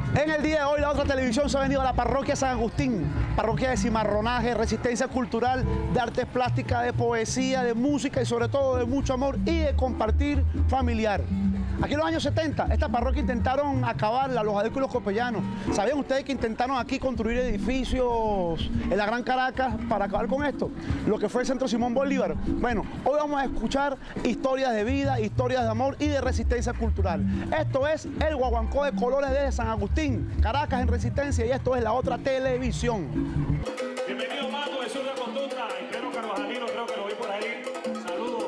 En el día de hoy, la otra televisión se ha venido a la parroquia San Agustín, parroquia de cimarronaje, resistencia cultural, de artes plásticas, de poesía, de música y sobre todo de mucho amor y de compartir familiar. Aquí en los años 70, esta parroquia intentaron acabarla, los adecos y los copellanos. ¿Sabían ustedes que intentaron aquí construir edificios en la Gran Caracas para acabar con esto? Lo que fue el Centro Simón Bolívar. Bueno, hoy vamos a escuchar historias de vida, historias de amor y de resistencia cultural. Esto es el Guaguancó de Colores de San Agustín, Caracas en resistencia, y esto es la otra televisión. Bienvenido, Mato, de Sur de Conducta. Espero Carvajalino, creo que lo vi por ahí. Saludos.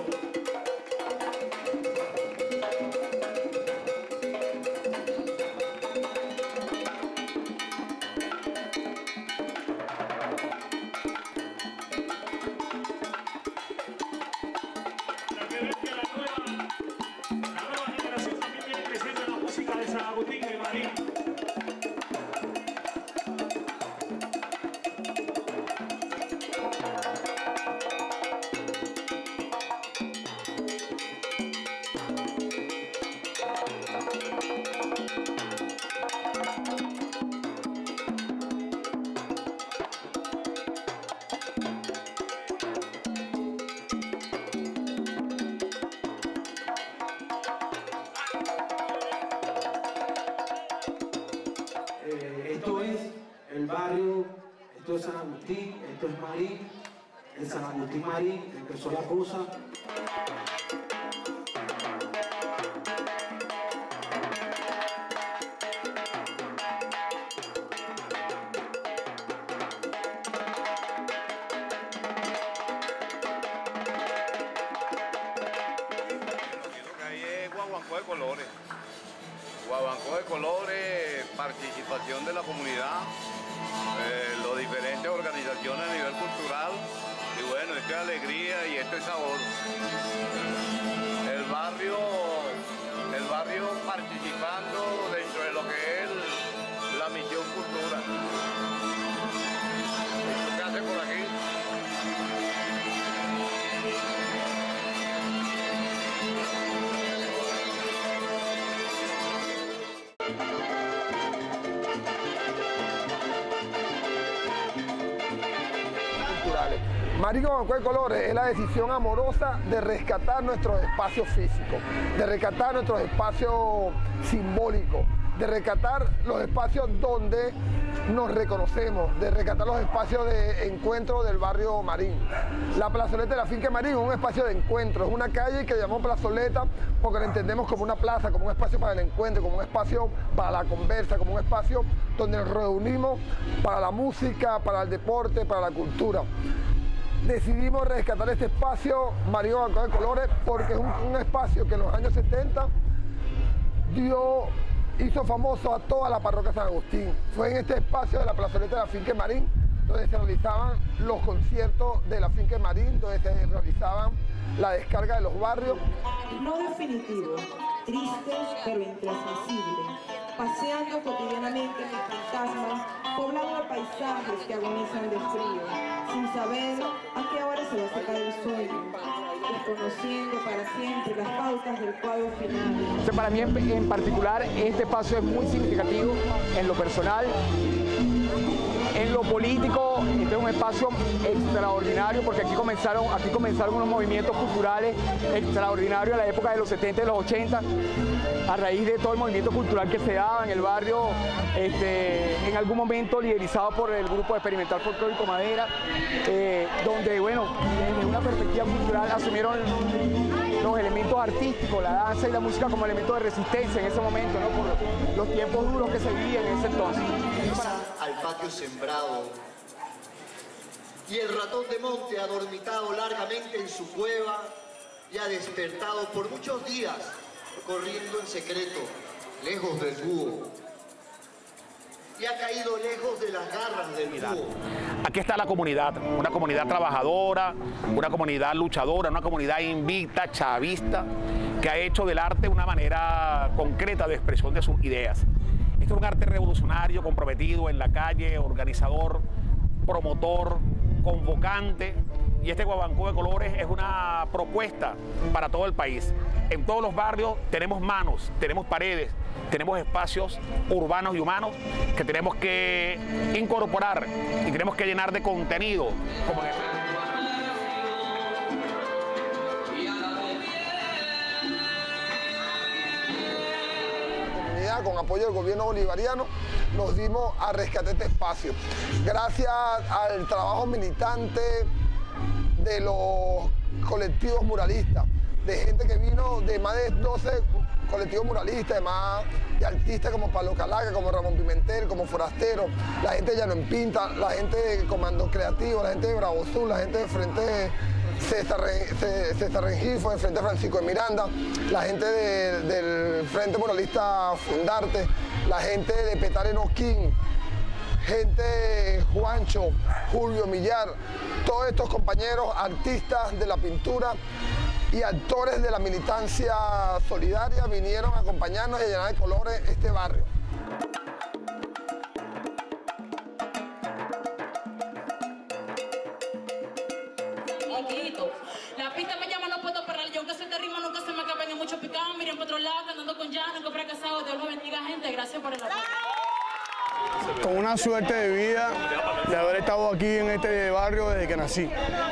Para que vean que la nueva generación también viene creciendo en la música de San Agustín de Marín. Esto es el barrio, esto es San Agustín, esto es Marín, el San Agustín Marín, empezó la cosa. Ahí es Guaguancó de Colores. Guaguancó de Colores, participación de la comunidad, las diferentes organizaciones a nivel cultural, y bueno, esto es alegría y esto es sabor. El barrio participando dentro de lo que es la misión cultura. ¿Esto qué hace por aquí? Marín Guaguancó de Colores es la decisión amorosa de rescatar nuestros espacios físicos, de rescatar nuestros espacios simbólicos, de rescatar los espacios donde nos reconocemos, de rescatar los espacios de encuentro del barrio Marín. La plazoleta de la finca Marín es un espacio de encuentro, es una calle que llamamos plazoleta porque la entendemos como una plaza, como un espacio para el encuentro, como un espacio para la conversa, como un espacio donde nos reunimos para la música, para el deporte, para la cultura. Decidimos rescatar este espacio, Marín Guaguancó de Colores, porque es un espacio que en los años 70 hizo famoso a toda la parroquia San Agustín. Fue en este espacio de la plazoleta de la finca Marín donde se realizaban los conciertos de la finca Marín, donde se realizaban la descarga de los barrios. No definitivo, triste pero intransmisible, paseando cotidianamente mis fantasmas, poblando paisajes que agonizan de frío, sin saber a qué hora se va a secar el sueño, desconociendo para siempre las pautas del cuadro final. Para mí en particular este espacio es muy significativo en lo personal. En lo político, este es un espacio extraordinario porque aquí comenzaron unos movimientos culturales extraordinarios a la época de los 70 y los 80, a raíz de todo el movimiento cultural que se daba en el barrio, en algún momento liderizado por el grupo Experimental Folclórico Madera, donde, bueno, desde una perspectiva cultural asumieron los elementos artísticos, la danza y la música como elementos de resistencia en ese momento, ¿no? Por los tiempos duros que se vivían en ese entonces. Al patio sembrado, y el ratón de monte ha dormitado largamente en su cueva y ha despertado por muchos días corriendo en secreto, lejos del búho, y ha caído lejos de las garras del búho. Aquí está la comunidad, una comunidad trabajadora, una comunidad luchadora, una comunidad invicta, chavista, que ha hecho del arte una manera concreta de expresión de sus ideas. Esto es un arte revolucionario, comprometido en la calle, organizador, promotor, convocante, y este Guaguancó de Colores es una propuesta para todo el país. En todos los barrios tenemos manos, tenemos paredes, tenemos espacios urbanos y humanos que tenemos que incorporar y tenemos que llenar de contenido. Como con apoyo del gobierno bolivariano, nos dimos a rescatar este espacio. Gracias al trabajo militante de los colectivos muralistas, de gente que vino de más de 12 colectivos muralistas, de artistas como Pablo Calaca, como Ramón Pimentel, como Forastero, la gente de Llano en Pinta, la gente de Comando Creativo, la gente de Bravo Sur, la gente de Frente César Rengifo, de Frente Francisco de Miranda, la gente del Frente Muralista Fundarte, la gente de Petare Nosquín, gente de Juancho, Julio Millar, todos estos compañeros artistas de la pintura y actores de la militancia solidaria vinieron a acompañarnos y a llenar de colores este barrio. La pista me llama, no puedo parar. Yo aunque soy de rima, nunca se me acaben en mucho picado. Miren por otro lado, andando con ya, nunca fracasado. Dios los bendiga, gente. Gracias por el apoyo. Con una suerte de vida de haber estado aquí en este barrio desde que nací.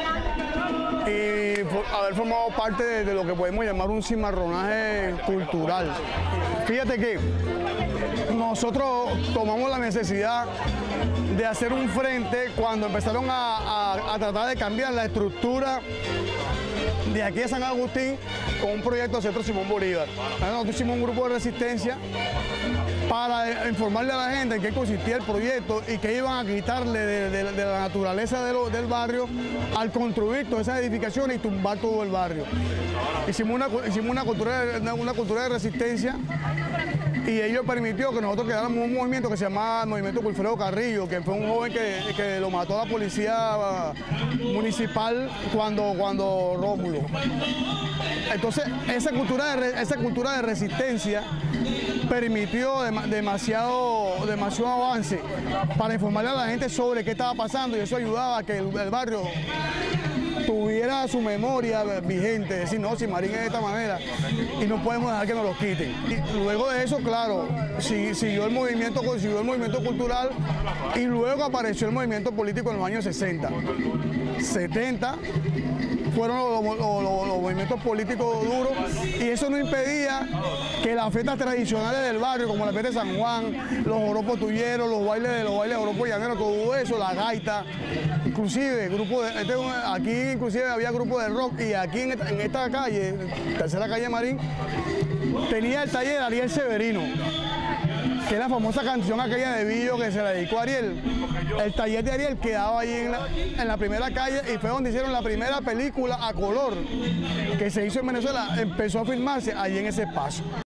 Y haber formado parte de lo que podemos llamar un cimarronaje cultural. Fíjate que nosotros tomamos la necesidad de hacer un frente cuando empezaron a tratar de cambiar la estructura de aquí de San Agustín con un proyecto del Centro Simón Bolívar. Nosotros hicimos un grupo de resistencia para informarle a la gente en qué consistía el proyecto y qué iban a quitarle de la naturaleza del barrio al construir todas esas edificaciones y tumbar todo el barrio. Hicimos una cultura de resistencia y ello permitió que nosotros creáramos un movimiento que se llamaba Movimiento Wilfredo Carrillo, que fue un joven que lo mató a la policía municipal cuando Rómulo. Entonces, esa cultura de resistencia permitió demasiado avance para informarle a la gente sobre qué estaba pasando y eso ayudaba a que el barrio tuviera su memoria vigente, decir, no, si Marín es de esta manera y no podemos dejar que nos lo quiten. Y luego de eso, claro, siguió el movimiento cultural y luego apareció el movimiento político en los años 60. 70 fueron los movimientos políticos duros y eso no impedía que las fiestas tradicionales del barrio, como la fiesta de San Juan, los joropos tulleros, los bailes de joropos llaneros, todo eso, la gaita, inclusive aquí inclusive había grupos de rock y aquí en esta calle, tercera calle Marín, tenía el taller Ariel Severino, que es la famosa canción aquella de Billo que se la dedicó a Ariel. El taller de Ariel quedaba ahí en la primera calle y fue donde hicieron la primera película a color que se hizo en Venezuela, empezó a filmarse allí en ese espacio.